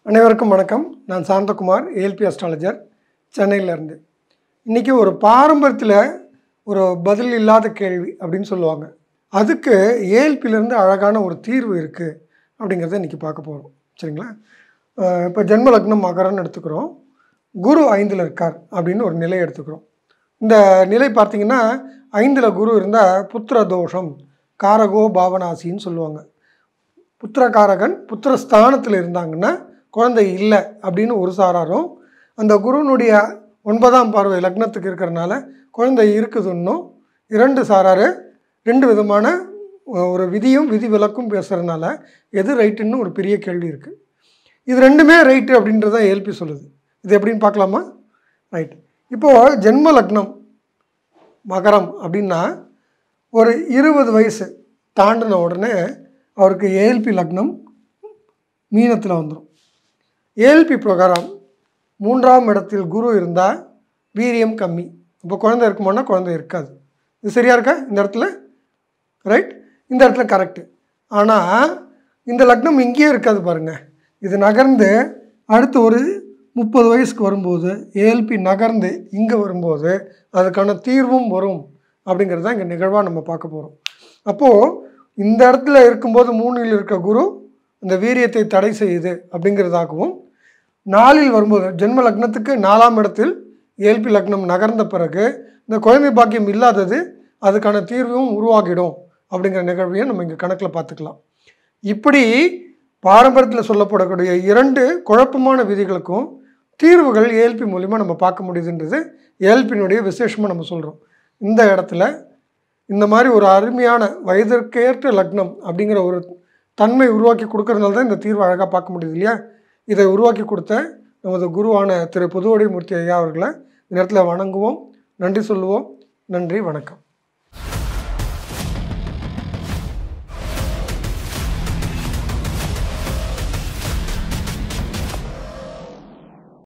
அனைவருக்கும் வணக்கம். நான் சாந்தகுமார், ஏஎல்பி அஸ்ட்ராலஜர், சென்னையிலேருந்து. இன்றைக்கி ஒரு பாரம்பரியத்தில் ஒரு பதில் இல்லாத கேள்வி அப்படின்னு சொல்லுவாங்க. அதுக்கு ஏஎல்பியிலேருந்து அழகான ஒரு தீர்வு இருக்குது அப்படிங்கிறத இன்றைக்கி பார்க்க போகிறோம். சரிங்களா? இப்போ ஜென்ம லக்னம் மகரம்னு எடுத்துக்கிறோம். குரு 5ல் இருக்கார் அப்படின்னு ஒரு நிலை எடுத்துக்கிறோம். இந்த நிலை பார்த்திங்கன்னா 5ல் குரு இருந்தால் புத்திர தோஷம், காரகோ பாவனாசின்னு சொல்லுவாங்க. புத்திரகாரகன் புத்திரஸ்தானத்தில் இருந்தாங்கன்னா குழந்தை இல்லை அப்படின்னு ஒரு சாராரும், அந்த குருனுடைய 9ஆம் பார்வை லக்னத்துக்கு இருக்கிறனால குழந்தை இருக்குதுன்னும் 2 சாராரு 2 விதமான ஒரு விதியும் விதி விலக்கும் பேசுகிறதுனால எது ரைட்டுன்னு ஒரு பெரிய கேள்வி இருக்குது. இது ரெண்டுமே ரைட்டு அப்படின்றத ஏஎல்பி சொல்லுது. இது எப்படின்னு பார்க்கலாமா? ரைட். இப்போது ஜென்ம லக்னம் மகரம் அப்படின்னா ஒரு 20 வயசு தாண்டின உடனே அவருக்கு ஏஎல்பி லக்னம் மீனத்தில் வந்துடும். ஏஎல்பி பிரகாரம் 3ஆம் இடத்தில் குரு இருந்தால் வீரியம் கம்மி. இப்போ குழந்தை இருக்குமானா குழந்தை இருக்காது. இது சரியாக இருக்கா இந்த இடத்துல? ரைட். இந்த இடத்துல கரெக்டு. ஆனால் இந்த லக்னம் இங்கேயே இருக்காது பாருங்கள். இது நகர்ந்து அடுத்து ஒரு 30 வயசுக்கு வரும்போது ஏஎல்பி நகர்ந்து இங்கே வரும்போது அதுக்கான தீர்வும் வரும் அப்படிங்கிறது தான் இங்கே நிகழ்வாக நம்ம பார்க்க போகிறோம். அப்போது இந்த இடத்துல இருக்கும்போது 3ல் இருக்க குரு இந்த வீரியத்தை தடை செய்யுது அப்படிங்கிறதாகவும், 4ல் வரும்போது ஜென்ம லக்னத்துக்கு 4ஆம் இடத்தில் ஏஎல்பி லக்னம் நகர்ந்த பிறகு இந்த குழந்தை பாக்கியம் இல்லாதது அதுக்கான தீர்வும் உருவாகிடும் அப்படிங்கிற நிகழ்வையும் நம்ம இங்கே கணக்கில் பார்த்துக்கலாம். இப்படி பாரம்பரியத்தில் சொல்லப்படக்கூடிய 2 குழப்பமான விதிகளுக்கும் தீர்வுகள் ஏஎல்பி மூலிமா நம்ம பார்க்க முடியுதுன்றது ஏஎல்பியினுடைய விசேஷமாக நம்ம சொல்கிறோம். இந்த இடத்துல இந்த மாதிரி ஒரு அருமையான வயதிற்கேற்ற லக்னம் அப்படிங்கிற ஒரு தன்மை உருவாக்கி கொடுக்கறதுனால தான் இந்த தீர்வு அழகாக பார்க்க முடியுது இல்லையா? இதை உருவாக்கி கொடுத்த நமது குருவான திரு புதுவடிமூர்த்தி ஐயா அவர்களை இந்த இடத்துல வணங்குவோம், நன்றி சொல்லுவோம். நன்றி, வணக்கம்.